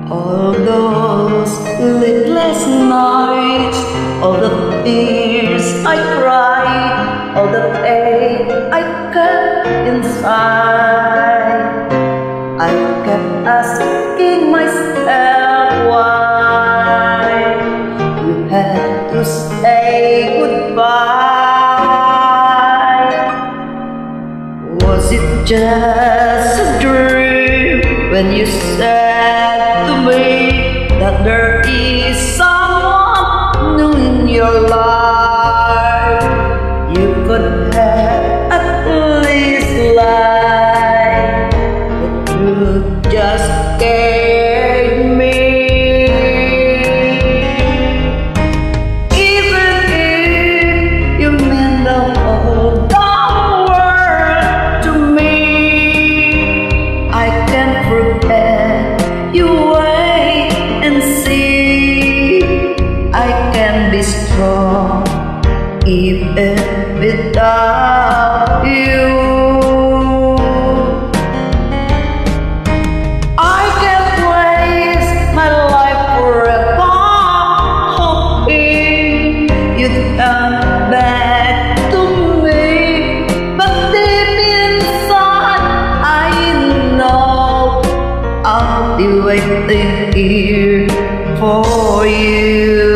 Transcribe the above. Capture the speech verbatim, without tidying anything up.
All those sleepless nights, all the tears I cried, all the pain I kept inside, I kept asking myself why you had to say goodbye. Was it just a dream when you said to me that there is someone new in your life? You could have at least lied. The truth just scared me. Even if you mean the whole world to me, I can't forget. You wait and see. I can be strong even without you. I can't waste my life forever hoping you'd come back to me. But deep inside I know I'll be waiting here for you.